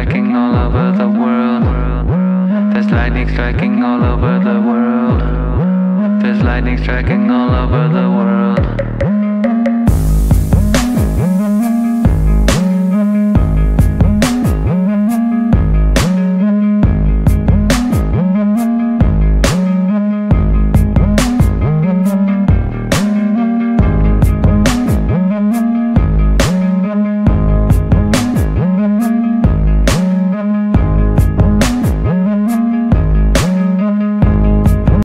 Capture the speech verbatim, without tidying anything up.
striking all over the world. There's lightning striking all over the world. There's lightning striking all over the world.